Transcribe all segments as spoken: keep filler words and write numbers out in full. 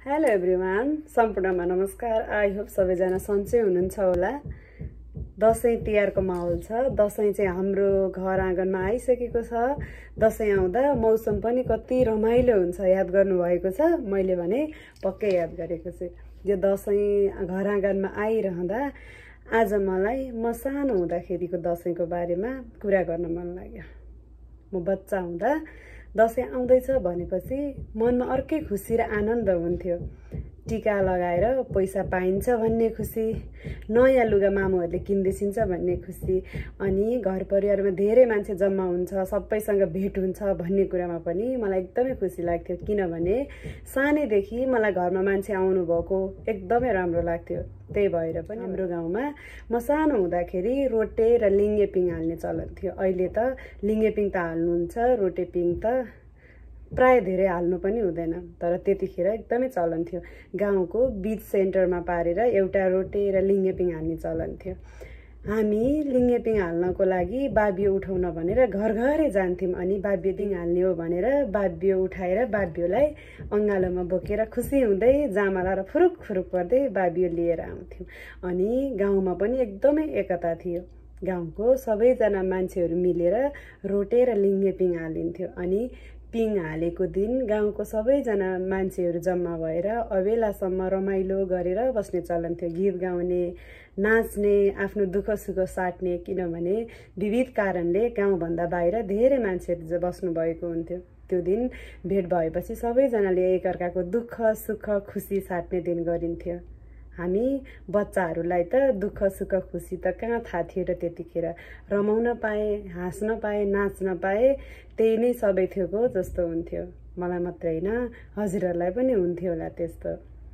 Hello everyone, सम्पूर्णमा नमस्कार। I hope सबैजना सन्चै हुनुहुन्छ होला। दसैँ तिहारको माहौल छ। दसैँ चाहिँ हाम्रो घर आँगनमा आइसकेको छ। दसैँ आउँदा मौसम पनि कति रमाइलो हुन्छ, याद गर्नुभएको छ। मैले भने पक्कै याद गरेको छु। यो दसैँ घर आँगनमा आइरहँदा आज मलाई म सानो हुँदाखेरिको दसैँको बारेमा कुरा गर्न मन लाग्यो। म बच्चा हुँदा दसैँ आउँदैछ भनेपछि मनमा अर्कै खुसी र आनन्द हुन्थ्यो। टिका लगाएर पैसा पाइन्छ भन्ने खुसी, नयाँ लुगा मामुहरूले किन्दिन्छ भन्ने खुसी, अनि घर परिवारमा धेरै मान्छे जम्मा हुन्छ, सबैसँग भेट हुन्छ भन्ने कुरामा पनि मलाई एकदमै खुसी लाग्थ्यो। किनभने सानैदेखि मलाई घरमा मान्छे आउनुभएको एकदमै राम्रो लाग्थ्यो। त्यही भएर पनि हाम्रो गाउँमा म सानो हुँदाखेरि रोटे र लिङ्गे पिङ हाल्ने चलन थियो। अहिले त लिङ्गे पिङ त हाल्नुहुन्छ, रोटे पिङ त प्राय धेरै हाल्नु पनि हुँदैन, तर त्यतिखेर एकदमै चलन थियो। गाउँको बीच सेन्टरमा पारेर एउटा रोटे र लिङ्गे पिङ हाल्ने चलन थियो। हामी लिङ्गे पिङ हाल्नको लागि बाबियो उठाउन भनेर घर घरै जान्थ्यौँ। अनि बाबियो पिङ हाल्ने हो भनेर बाबियो उठाएर बाबियोलाई अङ्गालोमा बोकेर खुसी हुँदै जामाला र फुरुक फुरुक पर्दै बाबियो लिएर आउँथ्यौँ। अनि गाउँमा पनि एकदमै एकता थियो। गाउँको सबैजना मान्छेहरू मिलेर रोटे र लिङ्गे पिङ हालिन्थ्यो। अनि पिङ हालेको दिन गाउँको सबैजना मान्छेहरू जम्मा भएर अबेलासम्म रमाइलो गरेर बस्ने चलन थियो। गीत गाउने, नाच्ने, आफ्नो दुःख सुख साट्ने। किनभने विविध कारणले गाउँभन्दा बाहिर धेरै मान्छेहरू बस्नु भएको हुन्थ्यो। त्यो दिन भेट भएपछि सबैजनाले एकअर्काको दुःख सुख खुसी साट्ने दिन गरिन्थ्यो। हामी बच्चाहरूलाई त दुःख सुख खुसी त कहाँ थाहा थियो र त्यतिखेर रमाउन पाए, हाँस्न पाए, नाच्न पाए, त्यही नै सबै थियोको जस्तो हुन्थ्यो। मलाई मात्रै होइन, हजुरहरूलाई पनि हुन्थ्यो होला त्यस्तो।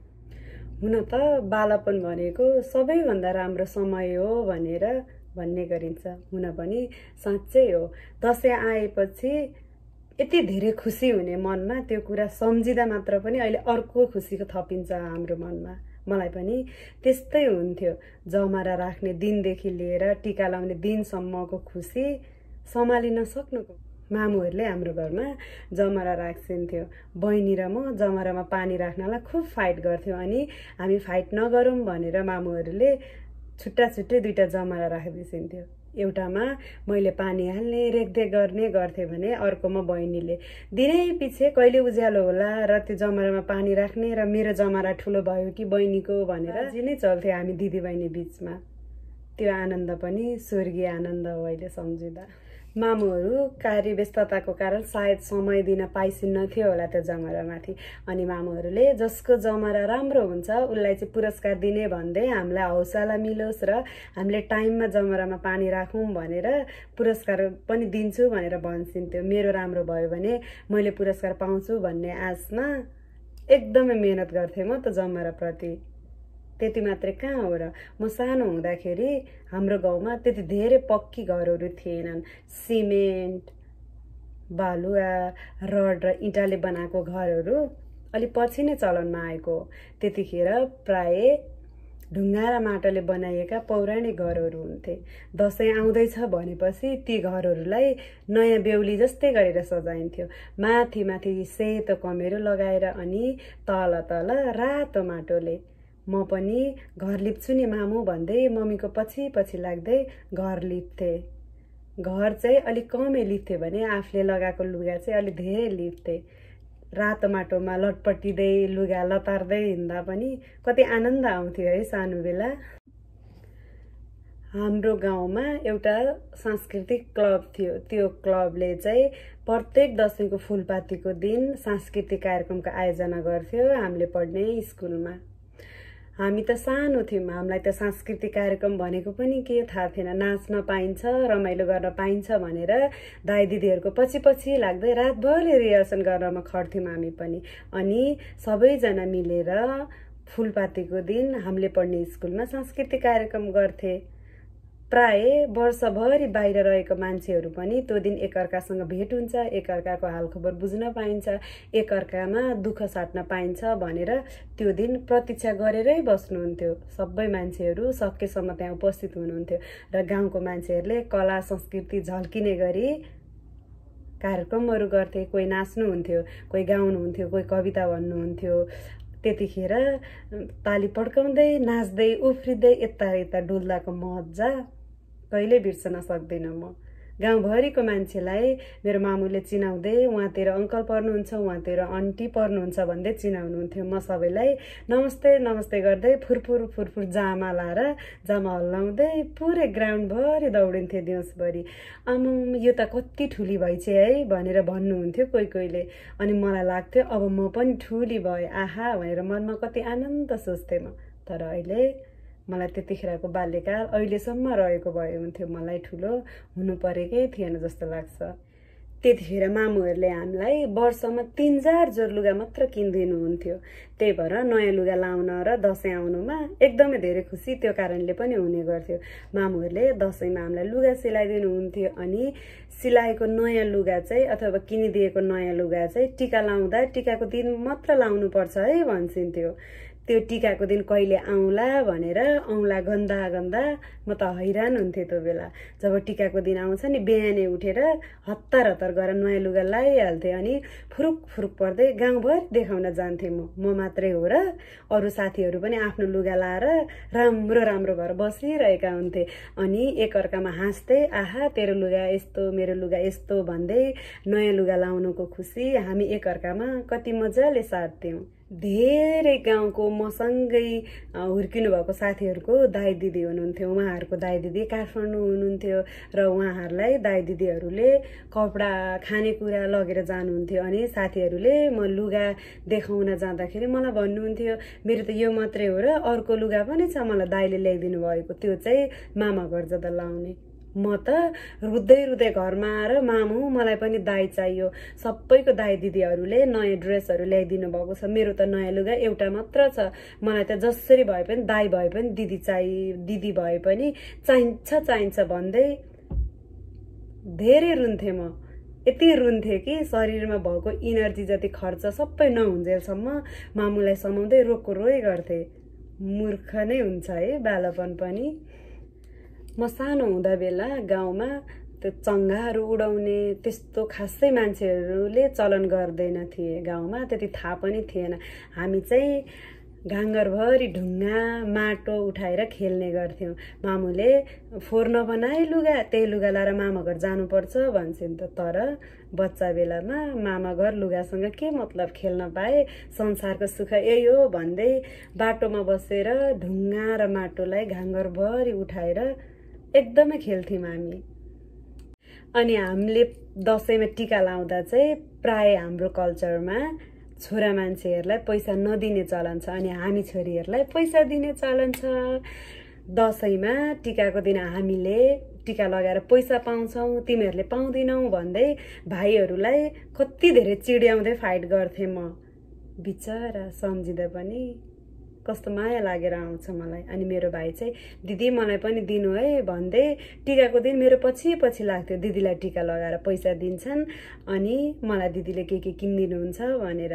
हुन त बालापन भनेको सबैभन्दा राम्रो समय हो भनेर भन्ने गरिन्छ। हुन पनि साँच्चै हो। दसैँ आएपछि यति धेरै खुसी हुने मनमा, त्यो कुरा सम्झिँदा मात्र पनि अहिले अर्को खुसीको थपिन्छ हाम्रो मनमा। मलाई पनि त्यस्तै हुन्थ्यो। जमरा राख्ने दिनदेखि लिएर टिका लाउने दिनसम्मको खुसी सम्हालिन सक्नुको। मामुहरूले हाम्रो घरमा जमरा राख्छिन्थ्यो। बहिनी र म जमरामा पानी राख्नलाई खुब फाइट गर्थ्यौँ। अनि हामी फाइट नगरौँ भनेर मामुहरूले छुट्टा छुट्टै दुईवटा जमरा राखिदिन्थ्यो। एउटामा मैले पानी हाल्ने, रेखदेख गर्ने गर्थेँ भने अर्कोमा बहिनीले। दिनै पछि कहिले उज्यालो होला र त्यो जमरामा पानी राख्ने र मेरो जमरा ठुलो भयो कि बहिनीको भनेर जे नै चल्थ्यो हामी दिदी बहिनी बिचमा। त्यो आनन्द पनि स्वर्गीय आनन्द हो अहिले सम्झिँदा। मामुहरू कार्य व्यस्तताको कारण सायद समय दिन पाइसिन्नथ्यो होला त्यो जमरामाथि। अनि मामुहरूले जसको जमरा राम्रो हुन्छ उसलाई चाहिँ पुरस्कार दिने भन्दै हामीलाई हौसला मिलोस् र हामीले टाइममा जमरामा पानी राखौँ भनेर पुरस्कार पनि दिन्छु भनेर भन्छिन्थ्यो। मेरो राम्रो भयो भने मैले पुरस्कार पाउँछु भन्ने आशमा एकदमै मेहनत गर्थेँ म त जमराप्रति। त्यति मात्रै कहाँ हो र, म सानो हुँदाखेरि हाम्रो गाउँमा त्यति धेरै पक्की घरहरू थिएनन्। सिमेन्ट, बालुवा, रड र इँटाले बनाएको घरहरू अलि पछि नै चलनमा आएको। त्यतिखेर प्राय ढुङ्गा र माटोले बनाइएका पौराणिक घरहरू हुन्थे। दसैँ आउँदैछ भनेपछि ती घरहरूलाई नयाँ बेहुली जस्तै गरेर सजाइन्थ्यो। माथि माथि सेतो कमेरो लगाएर अनि तल तल रातो माटोले। म पनि घर लिप्छु नि मामु भन्दै मम्मीको पछि पछि लाग्दै घर लिप्थेँ। घर चाहिँ अलिक कमै लिप्थेँ भने आफूले लगाएको लुगा चाहिँ अलिक धेरै लिप्थेँ। रातो माटोमा लटपटिँदै लुगा लतार्दै हिँड्दा पनि कति आनन्द आउँथ्यो है सानो बेला। हाम्रो गाउँमा एउटा सांस्कृतिक क्लब थियो। त्यो क्लबले चाहिँ प्रत्येक दसैँको फुलपातीको दिन सांस्कृतिक कार्यक्रमको आयोजना गर्थ्यो हामीले पढ्ने स्कुलमा। हामी त सानो थियौँ, हामीलाई त सांस्कृतिक कार्यक्रम भनेको पनि के थाहा थिएन। नाच्न पाइन्छ, रमाइलो गर्न पाइन्छ भनेर दाइ दिदीहरूको पछि पछि लाग्दै रातभरि रिहर्सल गर्नमा खट्थ्यौँ हामी पनि। अनि सबैजना मिलेर फुलपातीको दिन हामीले पढ्ने स्कुलमा सांस्कृतिक कार्यक्रम गर्थे। प्राय वर्षभरि बाहिर रहेको मान्छेहरू पनि त्यो दिन एकअर्कासँग भेट हुन्छ, एकअर्काको हालखबर बुझ्न पाइन्छ, एकअर्कामा दुःख साट्न पाइन्छ भनेर त्यो दिन प्रतीक्षा गरेरै बस्नुहुन्थ्यो। सबै मान्छेहरू सकेसम्म त्यहाँ उपस्थित हुनुहुन्थ्यो र गाउँको मान्छेहरूले कला संस्कृति झल्किने गरी कार्यक्रमहरू गर्थे। कोही नाच्नुहुन्थ्यो, कोही गाउनुहुन्थ्यो, कोही कविता भन्नुहुन्थ्यो, त्यतिखेर ताली पड्काउँदै नाच्दै उफ्रिँदै यता यता डुल्दाको मजा कहिले बिर्सन सक्दिनँ म। गाउँभरिको मान्छेलाई मेरो मामुले चिनाउँदै उहाँतिर अङ्कल पर्नुहुन्छ, उहाँतिर आन्टी पर्नुहुन्छ भन्दै चिनाउनुहुन्थ्यो। म सबैलाई नमस्ते नमस्ते गर्दै फुरफुर फुरफुर जामा लाएर जामा हल्लाउँदै पुरै ग्राउन्डभरि दौडिन्थेँ दिउँसभरि। आम्म यो त कति ठुली भइछ है भनेर भन्नुहुन्थ्यो कोही कोहीले। अनि मलाई लाग्थ्यो अब म पनि ठुली भएँ आहा भनेर मनमा कति आनन्द सोच्थेँ म। तर अहिले मलाई त्यतिखेरको बाल्यकाल अहिलेसम्म रहेको भए हुन्थ्यो, मलाई ठुलो हुनु परेकै थिएन जस्तो लाग्छ। त्यतिखेर मामुहरूले हामीलाई वर्षमा तीन चार जोर लुगा मात्र किनिदिनुहुन्थ्यो। त्यही भएर नयाँ लुगा लाउन र दसैँ आउनुमा एकदमै धेरै खुसी त्यो कारणले पनि हुने गर्थ्यो। मामुहरूले दसैँमा हामीलाई लुगा सिलाइदिनुहुन्थ्यो अनि सिलाएको नयाँ लुगा चाहिँ अथवा किनिदिएको नयाँ लुगा चाहिँ टिका लाउँदा टिकाको दिन मात्र लाउनुपर्छ है भन्छिन्थ्यो। त्यो टिकाको दिन कहिले आउँला भनेर औँला गन्दा गन्दा म त हैरान हुन्थेँ त्यो बेला। जब टिकाको दिन आउँछ नि बिहानै उठेर हतार हतार गरेर नयाँ लुगा लगाइहाल्थेँ अनि फुरुक फुरुक पर्दै गाउँभरि देखाउन जान्थेँ म म मात्रै हो र अरू साथीहरू पनि आफ्नो लुगा लाएर राम्रो राम्रो भएर बसिरहेका हुन्थे। अनि एकअर्कामा हाँस्दै आहा तेरो लुगा यस्तो मेरो लुगा यस्तो भन्दै नयाँ लुगा लाउनुको खुसी हामी एकअर्कामा कति मजाले साट्थ्यौँ। धेरै गाउँको मसँगै हुर्किनु भएको साथीहरूको दाइ दिदी हुनुहुन्थ्यो। उहाँहरूको दाइ दिदी काठमाडौँ हुनुहुन्थ्यो र उहाँहरूलाई दाइ दिदीहरूले कपडा खानेकुरा लगेर जानुहुन्थ्यो। अनि साथीहरूले म लुगा देखाउन जाँदाखेरि मलाई भन्नुहुन्थ्यो मेरो त यो मात्रै हो र अर्को लुगा पनि छ मलाई दाइले ल्याइदिनु भएको, त्यो चाहिँ मामा घर जाँदा लाउने। म त रुँदै रुँदै घरमा आएर मामु मलाई पनि दाइ चाहियो, सबैको दाइ दिदीहरूले नयाँ ड्रेसहरू ल्याइदिनु भएको छ, मेरो त नयाँ लुगा एउटा मात्र छ, मलाई त जसरी भए पनि दाइ भए पनि दिदी चाहिए दिदी भए पनि चाहिन्छ चाहिन्छ भन्दै धेरै रुन्थेँ म। यति रुन्थेँ कि शरीरमा भएको इनर्जी जति खर्च सबै नहुन्जेलसम्म मामुलाई समाउँदै रोको रोइ गर्थेँ। मूर्ख नै हुन्छ है बालपन पनि। म सानो हुँदा बेला गाउँमा त्यो चङ्गाहरू उडाउने त्यस्तो खासै मान्छेहरूले चलन गर्दैन थिए। गाउँमा त्यति थाहा पनि थिएन। हामी चाहिँ घाङ्गरभरि ढुङ्गा माटो उठाएर खेल्ने गर्थ्यौँ। मामुले फोहोर नबनाए लुगा त्यही लुगा लाएर मामा घर जानुपर्छ भन्छन् त। तर बच्चा बेलामा मामा घर लुगासँग के मतलब, खेल्न पाए संसारको सुख यही हो भन्दै बाटोमा बसेर ढुङ्गा र माटोलाई घाङ्गरभरि उठाएर एकदमै खेल्थ्यौँ हामी। अनि हामीले दसैँमा टिका लाउँदा चाहिँ प्राय हाम्रो कल्चरमा छोरा मान्छेहरूलाई पैसा नदिने चलन छ अनि हामी छोरीहरूलाई पैसा दिने चलन छ। दसैँमा टिकाको दिन हामीले टिका लगाएर पैसा पाउँछौँ तिमीहरूले पाउँदैनौ भन्दै भाइहरूलाई कति धेरै चिड्याउँदै फाइट गर्थेँ म। बिचरा सम्झिँदा पनि कस्तो माया लागेर आउँछ मलाई। अनि मेरो भाइ चाहिँ दिदी मलाई पनि दिनु है भन्दै टिकाको दिन मेरो पछि पछि लाग्थ्यो। दिदीलाई टिका लगाएर पैसा दिन्छन् अनि मलाई दिदीले के के किनिदिनुहुन्छ भनेर।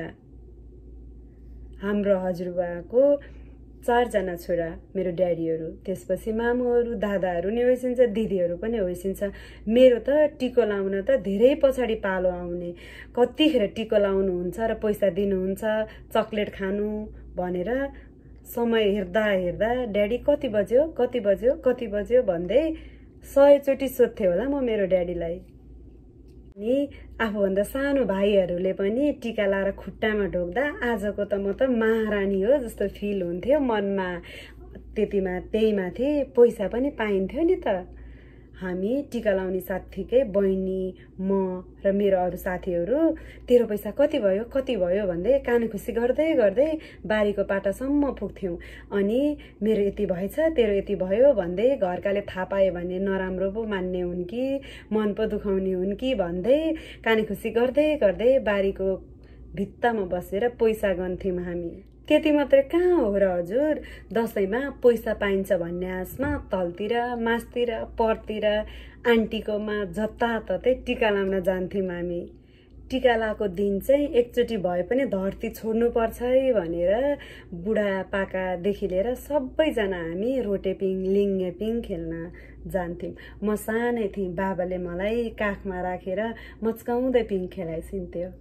हाम्रो हजुरबाको चारजना छोरा मेरो ड्याडीहरू, त्यसपछि मामुहरू दादाहरू नि होइसिन्छ, दिदीहरू पनि होइसिन्छ। मेरो त टिको लाउन त धेरै पछाडि पालो आउने। कतिखेर टिको लाउनुहुन्छ र पैसा दिनुहुन्छ चक्लेट खानु भनेर समय हेर्दा हेर्दा ड्याडी कति बज्यो कति बज्यो कति बज्यो भन्दै सयचोटि सोध्थेँ होला म मेरो ड्याडीलाई। अनि आफूभन्दा सानो भाइहरूले पनि टिका लाएर खुट्टामा ढोक्दा आजको त म त महारानी हो जस्तो फिल हुन्थ्यो मनमा। त्यतिमा त्यही माथि पैसा पनि पाइन्थ्यो नि त। हामी टिका लाउने साथीकै बहिनी म र मेरो अरू साथीहरू तेरो पैसा कति भयो कति भयो भन्दै कान खुसी गर्दै गर्दै बारीको पाटासम्म पुग्थ्यौँ। अनि मेरो यति भएछ तेरो यति भयो भन्दै घरकाले थाहा पायो भने नराम्रो पो मान्ने हुन् कि मन पो दुखाउने हुन् कि भन्दै कान खुसी गर्दै गर्दै बारीको भित्तामा बसेर पैसा गन्थ्यौँ हामी। त्यति मात्रै कहाँ हो र हजुर, दसैँमा पैसा पाइन्छ भन्ने आशमा तलतिर मासतिर परतिर आन्टीकोमा जताततै टिका लाउन जान्थ्यौँ हामी। टिका लाएको दिन चाहिँ एकचोटि भए पनि धरती छोड्नुपर्छ है भनेर बुढापाकादेखि लिएर सबैजना हामी रोटेपिङ लिङ्गेपिङ खेल्न जान्थ्यौँ। म सानै थिएँ, बाबाले मलाई काखमा राखेर मच्काउँदै पिङ खेलाइसिन्थ्यो।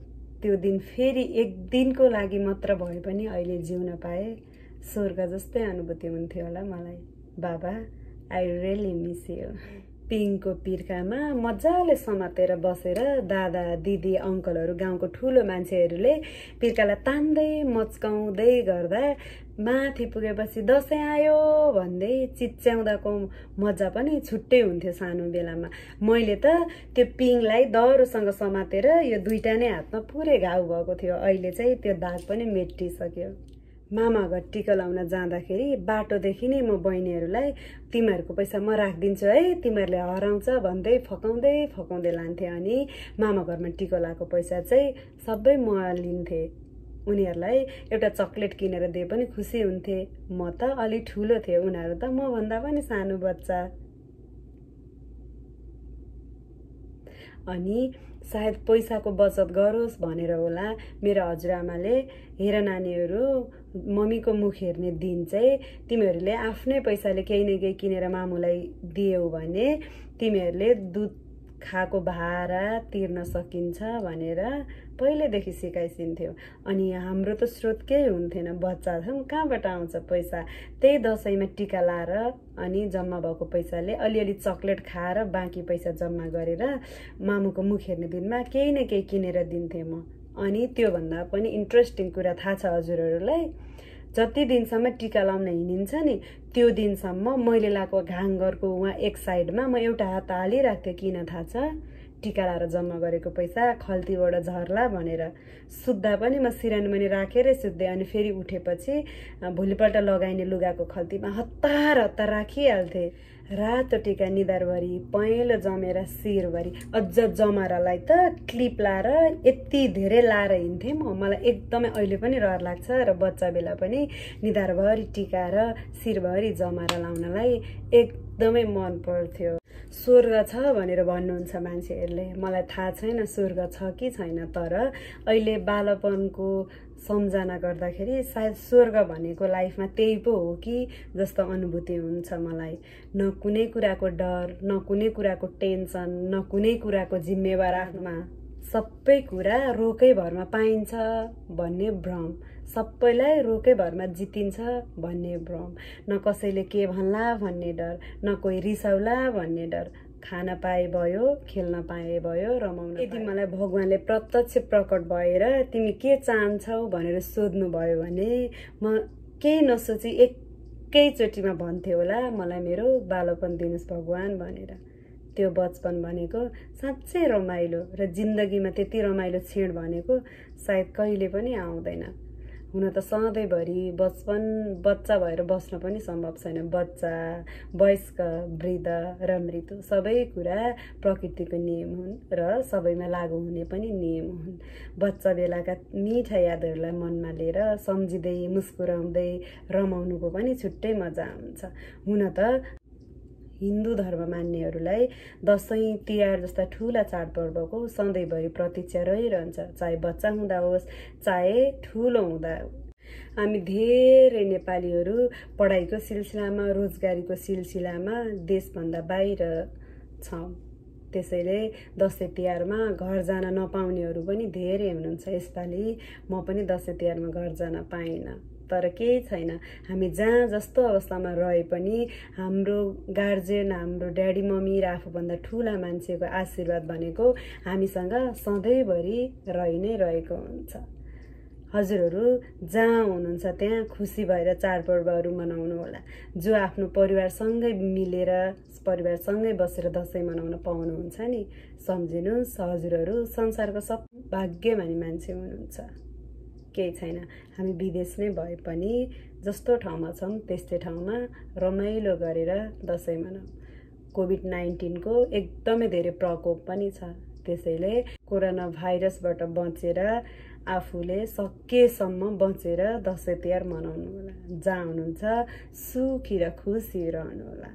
त्यो दिन फेरि एक दिनको लागि मात्र भए पनि अहिले जिउन पाए स्वर्ग जस्तै अनुभूति हुन्थ्यो होला मलाई। बाबा, आई रियली मिस यु। पिङको पिर्कामा मजाले समातेर बसेर दादा दिदी अङ्कलहरू गाउँको ठुलो मान्छेहरूले पिर्कालाई तान्दै मच्काउँदै गर्दा माथि पुगेपछि दसैँ आयो भन्दै चिच्याउँदाको मजा पनि छुट्टै हुन्थ्यो सानो बेलामा। मैले त त्यो पिङलाई दह्रोसँग समातेर यो दुईटा नै हातमा पुरै घाउ भएको थियो। अहिले चाहिँ त्यो दाग पनि मेटिसक्यो। मामा घर टिका लाउन जाँदाखेरि बाटोदेखि नै म बहिनीहरूलाई तिमीहरूको पैसा म राखिदिन्छु है, तिमीहरूले हराउँछ भन्दै फकाउँदै फकाउँदै लान्थेँ। अनि मामा घरमा टिका लाएको पैसा चाहिँ सबै म लिन्थेँ। उनीहरूलाई एउटा चक्लेट किनेर दिए पनि खुसी हुन्थे। म त अलि ठुलो थिएँ, उनीहरू त म भन्दा पनि सानो बच्चा। अनि सायद पैसाको बचत गरोस् भनेर होला मेरो हजुरआमाले, हेर नानीहरू, मम्मीको मुख हेर्ने दिन चाहिँ तिमीहरूले आफ्नै पैसाले केही न केही किनेर मामुलाई दियौ भने तिमीहरूले दुध खाएको भाडा तिर्न सकिन्छ भनेर पहिलेदेखि सिकाइसिन्थ्यो। अनि हाम्रो त स्रोत केही हुन्थेन, बच्चा छौँ, कहाँबाट आउँछ पैसा? त्यही दसैँमा टिका लाएर अनि जम्मा भएको पैसाले अलिअलि चक्लेट खाएर बाँकी पैसा जम्मा गरेर मामुको मुख हेर्ने दिनमा केही न केही किनेर दिन्थेँ म। अनि त्योभन्दा पनि इन्ट्रेस्टिङ कुरा थाहा छ हजुरहरूलाई? जति दिनसम्म टिका लाउन हिँडिन्छ नि त्यो दिनसम्म मैले लाएको घाङ्गरको उहाँ एक साइडमा म एउटा हात हालिराख्थेँ। किन थाहा छ? टिका लाएर जम्मा गरेको पैसा खल्तीबाट झर्ला भनेर। सुत्दा पनि म सिरानीमुनि राखेरै सुत्थेँ। अनि फेरि उठेपछि भोलिपल्ट लगाइने लुगाको खल्तीमा हतार हतार राखिहाल्थेँ। रातो टिका निधारभरि पहेँलो जमेर शिरभरि, अझ जमरालाई त क्लिप लाएर यति धेरै लाएर हिँड्थेँ म। मलाई एकदमै अहिले पनि रहर लाग्छ र बच्चा बेला पनि निधारभरि टिका र शिरभरि जमरा लाउनलाई एकदमै मन पर्थ्यो। स्वर्ग छ भनेर भन्नुहुन्छ मान्छेहरूले, मलाई थाहा छैन स्वर्ग छ कि छैन, तर अहिले बालपनको सम्झना गर्दाखेरि सायद स्वर्ग भनेको लाइफमा त्यही पो हो कि जस्तो अनुभूति हुन्छ मलाई। न कुनै कुराको डर, न कुनै कुराको टेन्सन, न कुनै कुराको जिम्मेवार आफ्नोमा, सबै कुरा रोकै भरमा पाइन्छ भन्ने भ्रम, सबैलाई रोकै भरमा जितिन्छ भन्ने भ्रम, न कसैले के भन्ला भन्ने डर, न कोही रिसाउला भन्ने डर। खान पाए भयो, खेल्न पाए भयो, रमाउन। यदि मलाई भगवानले प्रत्यक्ष प्रकट भएर तिमी के चाहन्छौ भनेर सोध्नु भयो भने म केही नसोची एकैचोटिमा भन्थेँ होला, मलाई मेरो बालपन दिनुहोस् भगवान भनेर। त्यो बचपन भनेको साँच्चै रमाइलो र जिन्दगीमा त्यति रमाइलो क्षण भनेको सायद कहिले पनि आउँदैन। हुन त सधैँभरि बचपन बच्चा भएर बस्न पनि सम्भव छैन। बच्चा, वयस्क, वृद्ध र मृत्यु सबै कुरा प्रकृतिको नियम हुन् र सबैमा लागू हुने पनि नियम हुन्। बच्चा बेलाका मिठा यादहरूलाई मनमा लिएर सम्झिँदै मुस्कुराउँदै रमाउनुको पनि छुट्टै मजा हुन्छ। हुन त हिन्दू धर्म मान्नेहरूलाई दसैँ तिहार जस्ता ठुला चाडपर्वको सधैँभरि प्रतीक्षा रहिरहन्छ, चाहे बच्चा हुँदा होस् चाहे ठुलो हुँदा। हामी धेरै नेपालीहरू पढाइको सिलसिलामा, रोजगारीको सिलसिलामा देशभन्दा बाहिर छौँ। त्यसैले दसैँ तिहारमा घर जान नपाउनेहरू पनि धेरै हुनुहुन्छ। यसपालि म पनि दसैँ तिहारमा घर जान पाइनँ, तर केही छैन। हामी जहाँ जस्तो अवस्थामा रहे पनि हाम्रो गार्जेन, हाम्रो ड्याडी मम्मी र आफूभन्दा ठुला मान्छेको आशीर्वाद भनेको हामीसँग सधैँभरि रहि नै रहेको हुन्छ। हजुरहरू जहाँ हुनुहुन्छ त्यहाँ खुसी भएर चाडपर्वहरू मनाउनु होला। जो आफ्नो परिवारसँगै मिलेर, परिवारसँगै बसेर दसैँ मनाउन पाउनुहुन्छ नि, सम्झिनुहोस् हजुरहरू संसारको सब भाग्यमानी मान्छे हुनुहुन्छ। केही छैन, हामी विदेश नै भए पनि जस्तो ठाउँमा छौँ त्यस्तै ठाउँमा रमाइलो गरेर दसैँ मनाऊ। कोभिड नाइन्टिनको एकदमै धेरै प्रकोप पनि छ। त्यसैले कोरोना भाइरसबाट बचेर आफूले सकेसम्म बचेर दसैँ तिहार मनाउनु होला। जहाँ हुनुहुन्छ सुखी र खुसी रहनु होला।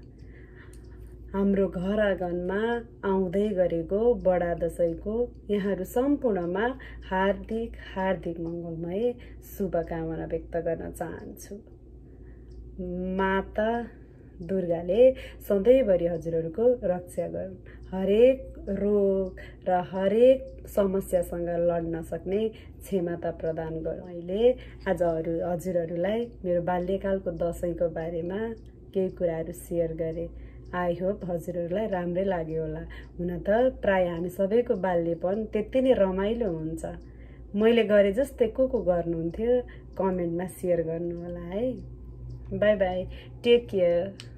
हाम्रो घर आँगनमा आउँदै गरेको बडा दसैँको यहाँहरू सम्पूर्णमा हार्दिक हार्दिक मङ्गलमय शुभकामना व्यक्त गर्न चाहन्छु। माता दुर्गाले सधैँभरि हजुरहरूको रक्षा गरून्। हरेक रोग र हरेक समस्यासँग लड्न सक्ने क्षमता प्रदान गर्यो। मैले आज हजुरहरूलाई मेरो बाल्यकालको दसैँको बारेमा केही कुराहरू सेयर गरेँ। आई होप हजुरहरूलाई राम्रै लाग्यो होला। हुन त प्राय हामी सबैको बाल्यपन त्यति नै रमाइलो हुन्छ। मैले गरे जस्तै को को गर्नुहुन्थ्यो कमेन्टमा सेयर गर्नु होला है। Bye bye, take care.